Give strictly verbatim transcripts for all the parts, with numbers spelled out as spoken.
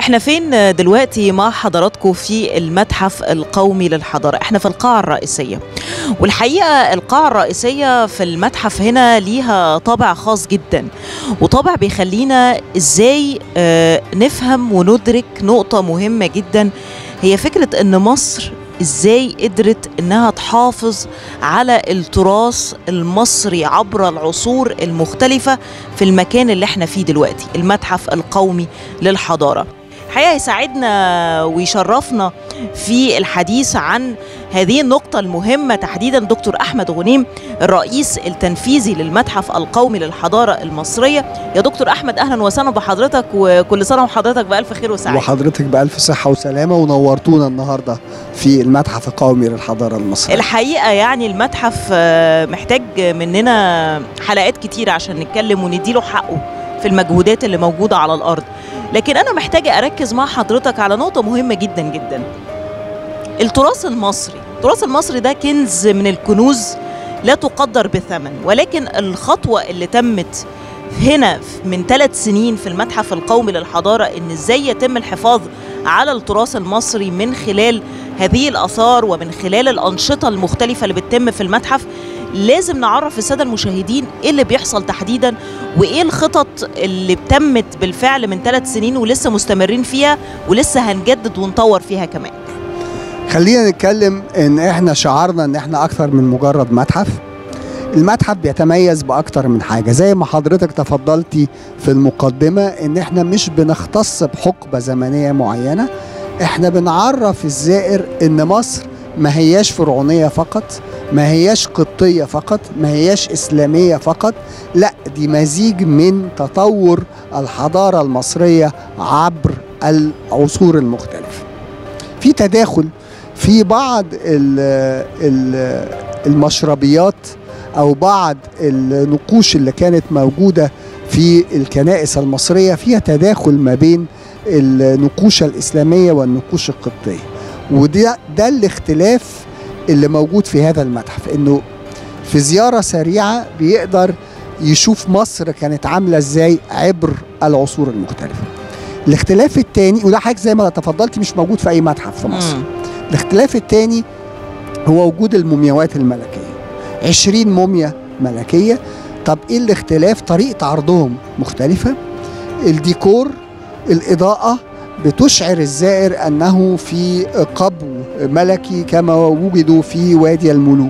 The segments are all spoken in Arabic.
احنا فين دلوقتي مع حضراتكم في المتحف القومي للحضارة؟ احنا في القاعة الرئيسية، والحقيقة القاعة الرئيسية في المتحف هنا ليها طابع خاص جدا، وطابع بيخلينا ازاي اه نفهم وندرك نقطة مهمة جدا، هي فكرة ان مصر ازاي قدرت انها تحافظ على التراث المصري عبر العصور المختلفة في المكان اللي احنا فيه دلوقتي، المتحف القومي للحضارة. الحقيقة يساعدنا ويشرفنا في الحديث عن هذه النقطة المهمة تحديدا دكتور أحمد غنيم، الرئيس التنفيذي للمتحف القومي للحضارة المصرية. يا دكتور أحمد أهلا وسهلا بحضرتك، وكل سنة وحضرتك بألف خير وسعادة. وحضرتك بألف صحة وسلامة، ونورتونا النهاردة في المتحف القومي للحضارة المصرية. الحقيقة يعني المتحف محتاج مننا حلقات كتير عشان نتكلم ونديله حقه في المجهودات اللي موجودة على الأرض، لكن أنا محتاجة أركز مع حضرتك على نقطة مهمة جدا جدا. التراث المصري، التراث المصري ده كنز من الكنوز لا تقدر بثمن، ولكن الخطوة اللي تمت هنا من ثلاث سنين في المتحف القومي للحضارة إن إزاي يتم الحفاظ على التراث المصري من خلال هذه الآثار ومن خلال الأنشطة المختلفة اللي بتتم في المتحف. لازم نعرف السادة المشاهدين إيه اللي بيحصل تحديدا، وإيه الخطط اللي تمت بالفعل من ثلاث سنين ولسه مستمرين فيها ولسه هنجدد ونطور فيها كمان. خلينا نتكلم إن إحنا شعارنا إن إحنا أكثر من مجرد متحف. المتحف بيتميز بأكتر من حاجة، زي ما حضرتك تفضلتي في المقدمة إن إحنا مش بنختص بحقبة زمنية معينة، إحنا بنعرف الزائر إن مصر ما هياش فرعونية فقط، ما هياش قبطية فقط، ما هياش إسلامية فقط، لا دي مزيج من تطور الحضارة المصرية عبر العصور المختلفة. في تداخل في بعض المشربيات أو بعض النقوش اللي كانت موجودة في الكنائس المصرية، فيها تداخل ما بين النقوش الإسلامية والنقوش القبطية، وده ده الاختلاف اللي موجود في هذا المتحف، انه في زيارة سريعة بيقدر يشوف مصر كانت عاملة ازاي عبر العصور المختلفة. الاختلاف الثاني، وده حاجة زي ما تفضلتي مش موجود في اي متحف في مصر، الاختلاف الثاني هو وجود المومياوات الملكية، عشرين موميا ملكية. طب ايه الاختلاف؟ طريقة عرضهم مختلفة، الديكور، الإضاءة بتشعر الزائر أنه في قبو ملكي كما وجدوا في وادي الملوك،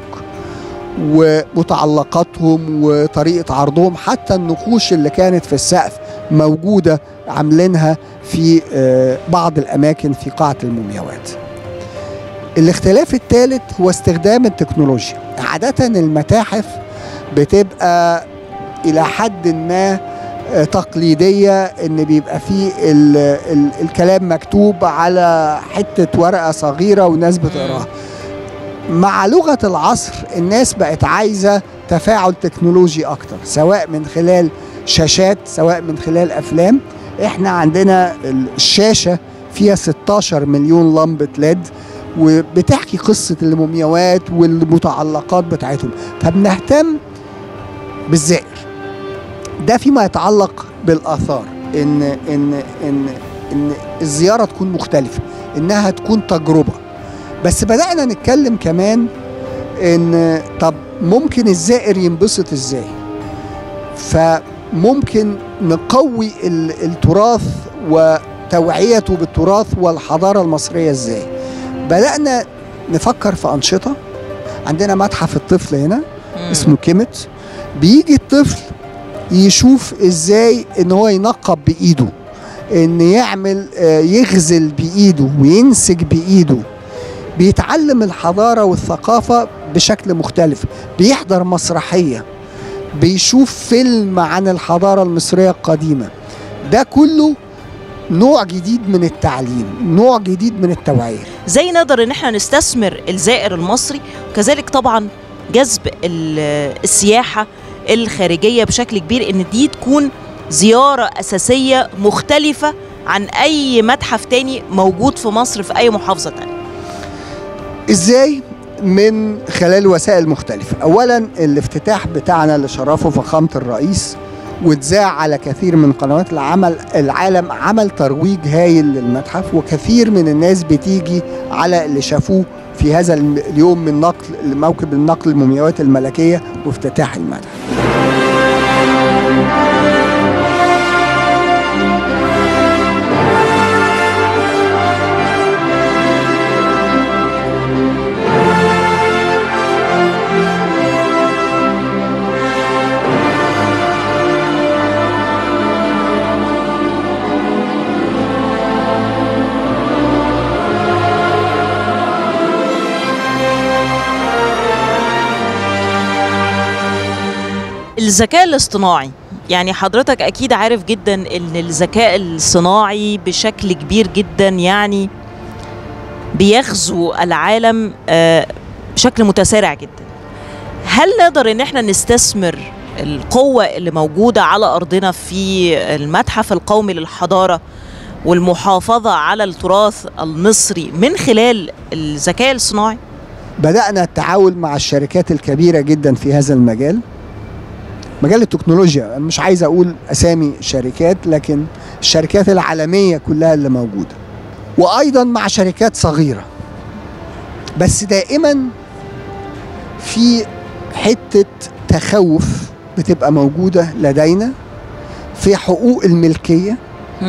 ومتعلقاتهم وطريقة عرضهم، حتى النقوش اللي كانت في السقف موجودة عاملينها في بعض الأماكن في قاعة المومياوات. الاختلاف الثالث هو استخدام التكنولوجيا. عادة المتاحف بتبقى إلى حد ما تقليدية، ان بيبقى فيه ال ال الكلام مكتوب على حتة ورقة صغيرة والناس بتقراها. مع لغة العصر الناس بقت عايزة تفاعل تكنولوجي اكتر، سواء من خلال شاشات سواء من خلال افلام. احنا عندنا الشاشة فيها ستاشر مليون لمبة ليد وبتحكي قصة المومياوات والمتعلقات بتاعتهم، فبنهتم بالزائر ده فيما يتعلق بالآثار، إن إن إن إن الزيارة تكون مختلفة، إنها تكون تجربة. بس بدأنا نتكلم كمان إن طب ممكن الزائر ينبسط إزاي؟ فممكن نقوي التراث وتوعيته بالتراث والحضارة المصرية إزاي؟ بدأنا نفكر في أنشطة. عندنا متحف الطفل هنا اسمه كيمت، بيجي الطفل يشوف ازاي ان هو ينقب بايده، ان يعمل يغزل بايده وينسج بايده، بيتعلم الحضارة والثقافة بشكل مختلف، بيحضر مسرحية، بيشوف فيلم عن الحضارة المصرية القديمة. ده كله نوع جديد من التعليم، نوع جديد من التوعية. زي نقدر ان احنا نستثمر الزائر المصري، وكذلك طبعا جذب السياحة الخارجية بشكل كبير، ان دي تكون زيارة أساسية مختلفة عن أي متحف تاني موجود في مصر في أي محافظة تانية. إزاي؟ من خلال وسائل مختلفة. أولا الافتتاح بتاعنا اللي شرفه فخامة الرئيس واتذاع على كثير من قنوات العمل العالم، عمل ترويج هايل للمتحف، وكثير من الناس بتيجي على اللي شافوه في هذا اليوم من نقل موكب النقل المومياوات الملكية وافتتاح المتحف. الذكاء الاصطناعي، يعني حضرتك أكيد عارف جدا إن الذكاء الصناعي بشكل كبير جدا يعني بيغزو العالم بشكل متسارع جدا. هل نقدر إن احنا نستثمر القوة اللي موجودة على أرضنا في المتحف القومي للحضارة والمحافظة على التراث المصري من خلال الذكاء الصناعي؟ بدأنا التعاون مع الشركات الكبيرة جدا في هذا المجال، مجال التكنولوجيا. مش عايز اقول اسامي شركات، لكن الشركات العالمية كلها اللي موجودة، وايضا مع شركات صغيرة. بس دائما في حتة تخوف بتبقى موجودة لدينا في حقوق الملكية،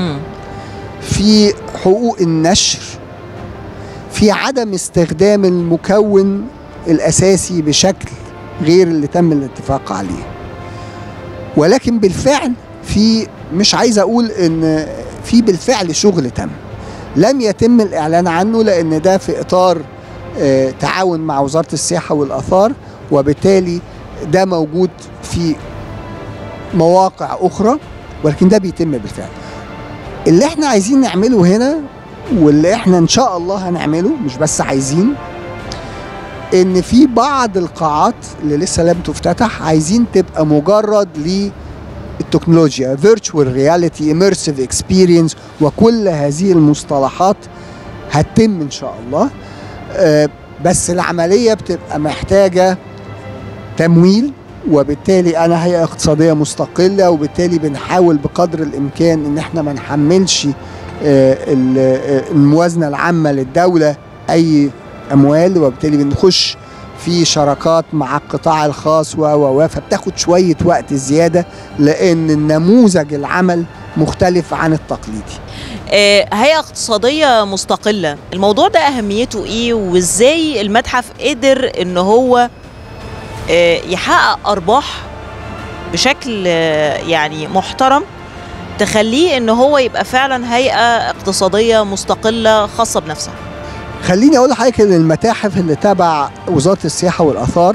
في حقوق النشر، في عدم استخدام المكون الأساسي بشكل غير اللي تم الاتفاق عليه. ولكن بالفعل في، مش عايز اقول ان في بالفعل شغل تم، لم يتم الاعلان عنه لان ده في اطار اه تعاون مع وزارة السياحة والاثار، وبالتالي ده موجود في مواقع اخرى، ولكن ده بيتم بالفعل. اللي احنا عايزين نعمله هنا واللي احنا ان شاء الله هنعمله، مش بس عايزين، ان في بعض القاعات اللي لسه لم تفتتح عايزين تبقى مجرد للتكنولوجيا، فيرتشوال رياليتي، اميرسيف اكسبيرينس، وكل هذه المصطلحات هتتم ان شاء الله. أه بس العمليه بتبقى محتاجه تمويل، وبالتالي انا هيئه اقتصاديه مستقله، وبالتالي بنحاول بقدر الامكان ان احنا ما نحملش أه الموازنه العامه للدوله اي اموال، وبالتالي بنخش في شراكات مع القطاع الخاص و و فبتاخد شويه وقت زياده لان النموذج العمل مختلف عن التقليدي. آه هيئه اقتصاديه مستقله، الموضوع ده اهميته ايه، وازاي المتحف قدر ان هو آه يحقق ارباح بشكل آه يعني محترم تخليه ان هو يبقى فعلا هيئه اقتصاديه مستقله خاصه بنفسها؟ خليني اقول لحضرتك ان المتاحف اللي تبع وزارة السياحة والاثار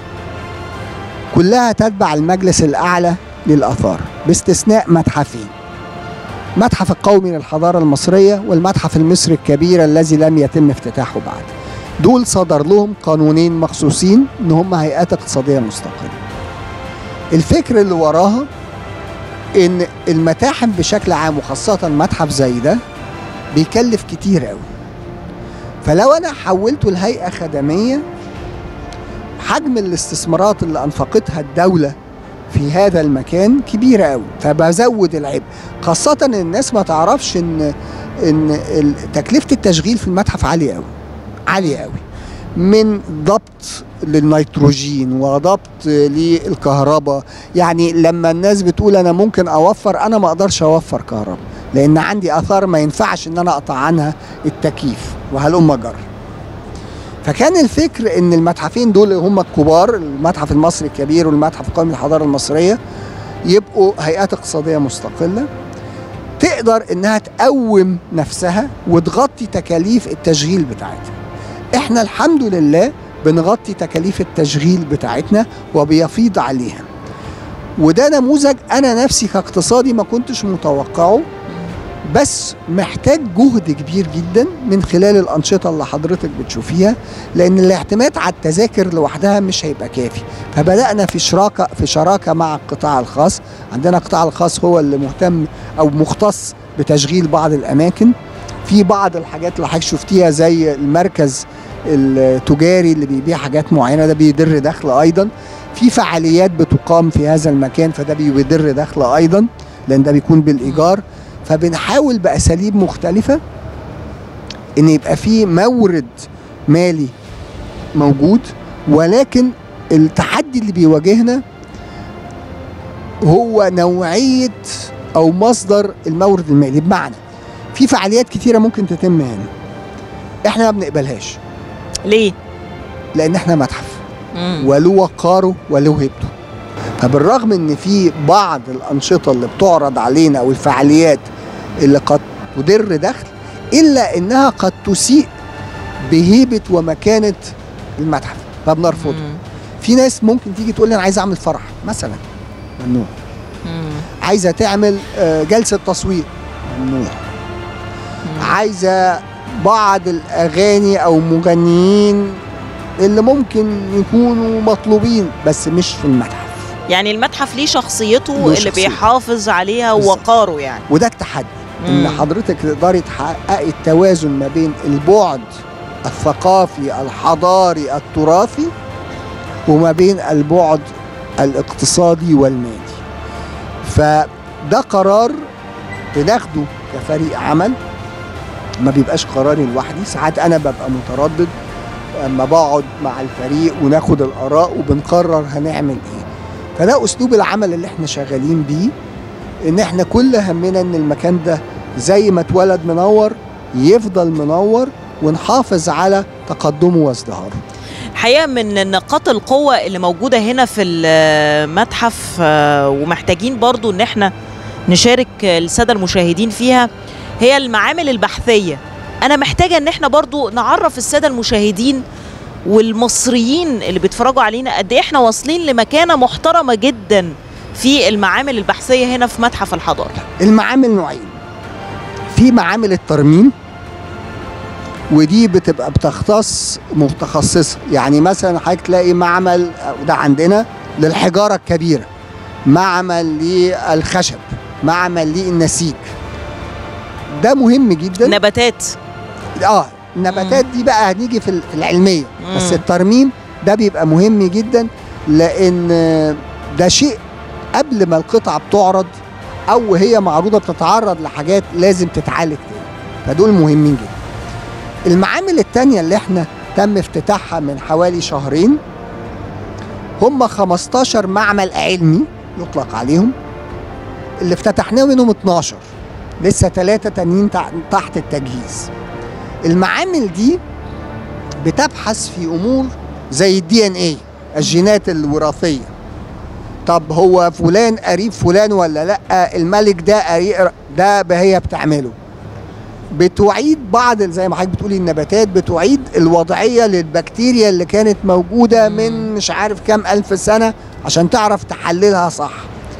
كلها تتبع المجلس الاعلى للاثار باستثناء متحفين، متحف القومي للحضارة المصرية والمتحف المصري الكبير الذي لم يتم افتتاحه بعد. دول صدر لهم قانونين مخصوصين ان هم هيئات اقتصادية مستقلة. الفكر اللي وراها ان المتاحف بشكل عام وخاصة متحف زي ده بيكلف كتير قوي، فلو انا حولته لهيئة خدمية حجم الاستثمارات اللي انفقتها الدولة في هذا المكان كبيرة قوي، فبزود العبء، خاصة ان الناس ما تعرفش ان ان تكلفة التشغيل في المتحف عالية قوي، عالية قوي، من ضبط للنيتروجين وضبط للكهرباء. يعني لما الناس بتقول انا ممكن اوفر، انا ما اقدرش اوفر كهرباء لان عندي اثار ما ينفعش ان انا اقطع عنها التكييف وهلم جر. فكان الفكر ان المتحفين دول هم الكبار، المتحف المصري الكبير والمتحف القومي للحضاره المصريه، يبقوا هيئات اقتصاديه مستقله تقدر انها تقوم نفسها وتغطي تكاليف التشغيل بتاعتها. احنا الحمد لله بنغطي تكاليف التشغيل بتاعتنا وبيفيض عليها، وده نموذج انا نفسي كاقتصادي ما كنتش متوقعه، بس محتاج جهد كبير جدا من خلال الأنشطة اللي حضرتك بتشوفيها، لأن الاعتماد على التذاكر لوحدها مش هيبقى كافي. فبدأنا في شراكة في شراكة مع القطاع الخاص. عندنا القطاع الخاص هو اللي مهتم أو مختص بتشغيل بعض الأماكن. في بعض الحاجات اللي حضرتك شفتيها زي المركز التجاري اللي بيبيع حاجات معينة، ده بيدر دخل أيضا. في فعاليات بتقام في هذا المكان، فده بيدر دخل ايضا لان ده بيكون بالايجار. فبنحاول باساليب مختلفه ان يبقى في مورد مالي موجود، ولكن التحدي اللي بيواجهنا هو نوعيه او مصدر المورد المالي. بمعنى في فعاليات كتيره ممكن تتم هنا احنا ما بنقبلهاش. ليه؟ لان احنا متحف وله وقاره وله هيبته. فبالرغم ان في بعض الانشطه اللي بتعرض علينا او الفعاليات اللي قد تدر دخل، الا انها قد تسيء بهيبه ومكانه المتحف فبنرفضها. في ناس ممكن تيجي تقول لي انا عايز اعمل فرح مثلا، ممنوع. عايزه تعمل جلسه تصوير، ممنوع. عايزه بعض الاغاني او مغنيين اللي ممكن يكونوا مطلوبين بس مش في المتحف. يعني المتحف ليه شخصيته له اللي شخصيته. بيحافظ عليها ووقاره يعني. وده التحدي، ان حضرتك تقدري تحققي التوازن ما بين البعد الثقافي الحضاري التراثي وما بين البعد الاقتصادي والمالي. فده قرار بناخده كفريق عمل، ما بيبقاش قراري لوحدي. ساعات انا ببقى متردد اما بقعد مع الفريق وناخد الاراء وبنقرر هنعمل ايه. فده اسلوب العمل اللي احنا شغالين بيه، ان احنا كل همنا ان المكان ده زي ما اتولد منور يفضل منور ونحافظ على تقدمه وازدهاره. الحقيقه من نقاط القوه اللي موجوده هنا في المتحف ومحتاجين برضو ان احنا نشارك الساده المشاهدين فيها هي المعامل البحثيه. انا محتاجه ان احنا برضو نعرف الساده المشاهدين والمصريين اللي بيتفرجوا علينا قد ايه احنا واصلين لمكانه محترمه جدا في المعامل البحثيه هنا في متحف الحضاره. المعامل نوعين، في معامل الترميم ودي بتبقى بتختص متخصصه. يعني مثلا حضرتك تلاقي معمل ده عندنا للحجاره الكبيره، معمل للخشب، معمل للنسيج. ده مهم جدا. نباتات، اه النباتات دي بقى هنيجي في العلميه. مم. بس الترميم ده بيبقى مهم جدا، لان ده شيء قبل ما القطعه بتعرض او هي معروضه بتتعرض لحاجات لازم تتعالج تاني، فدول مهمين جدا. المعامل التانية اللي احنا تم افتتاحها من حوالي شهرين هم خمستاشر معمل علمي يطلق عليهم، اللي افتتحناه منهم اتناشر، لسه ثلاثة تانيين تحت التجهيز. المعامل دي بتبحث في امور زي الدي ان ايه، الجينات الوراثيه. طب هو فلان قريب فلان ولا لا؟ الملك ده قريب ده، هي بتعمله. بتعيد بعض زي ما حضرتك بتقولي النباتات، بتعيد الوضعيه للبكتيريا اللي كانت موجوده من مش عارف كام الف سنه عشان تعرف تحللها صح.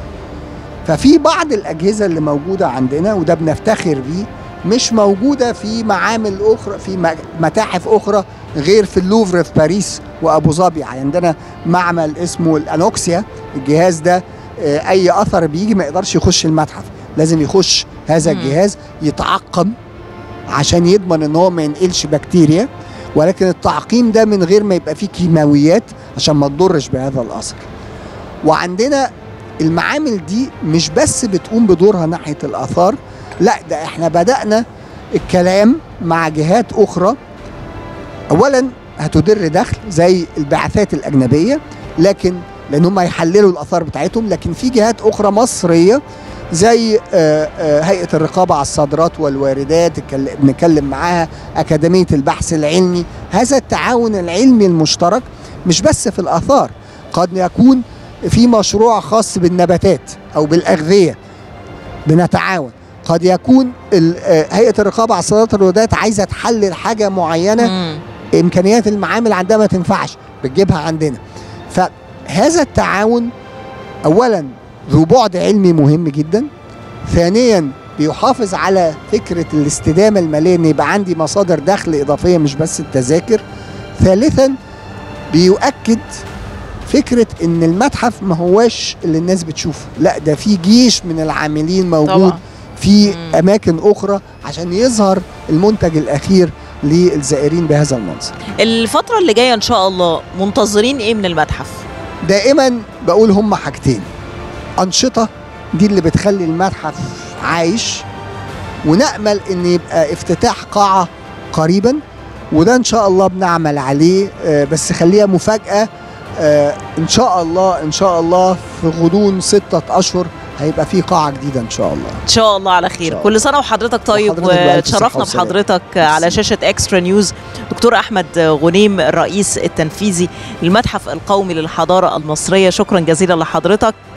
ففي بعض الاجهزه اللي موجوده عندنا وده بنفتخر بيه مش موجوده في معامل اخرى، في متاحف اخرى غير في اللوفر في باريس وابو ظبي. عندنا معمل اسمه الانوكسيا، الجهاز ده اي اثر بيجي ما يقدرش يخش المتحف، لازم يخش هذا الجهاز يتعقم عشان يضمن ان هو ما ينقلش بكتيريا، ولكن التعقيم ده من غير ما يبقى فيه كيماويات عشان ما تضرش بهذا الاثر. وعندنا المعامل دي مش بس بتقوم بدورها ناحيه الاثار، لا ده احنا بدأنا الكلام مع جهات اخرى. اولا هتدر دخل زي البعثات الاجنبيه، لكن لان هم هيحللوا الاثار بتاعتهم، لكن في جهات اخرى مصريه زي هيئه الرقابه على الصادرات والواردات بنتكلم معاها، اكاديميه البحث العلمي. هذا التعاون العلمي المشترك مش بس في الاثار، قد يكون في مشروع خاص بالنباتات او بالاغذيه بنتعاون. قد يكون هيئه الرقابه على الصادرات والواردات عايزه تحلل حاجه معينه، مم. امكانيات المعامل عندها ما تنفعش، بتجيبها عندنا. فهذا التعاون اولا ذو بعد علمي مهم جدا، ثانيا بيحافظ على فكره الاستدامه الماليه، ان يبقى عندي مصادر دخل اضافيه مش بس التذاكر، ثالثا بيؤكد فكره ان المتحف ما هواش اللي الناس بتشوفه، لا ده في جيش من العاملين موجود طبعا في مم. اماكن اخرى عشان يظهر المنتج الاخير للزائرين بهذا المنظر. الفتره اللي جايه ان شاء الله منتظرين ايه من المتحف؟ دائما بقول هم حاجتين: أنشطة دي اللي بتخلي المتحف عايش، ونأمل ان يبقى افتتاح قاعة قريبا، وده ان شاء الله بنعمل عليه، بس خليها مفاجأة. ان شاء الله ان شاء الله في غضون ستة اشهر هيبقى في قاعة جديدة ان شاء الله. ان شاء الله على خير. كل سنة وحضرتك طيب، وتشرفنا بحضرتك على شاشة اكسترا نيوز. دكتور احمد غنيم، الرئيس التنفيذي للمتحف القومي للحضارة المصرية، شكرا جزيلا لحضرتك.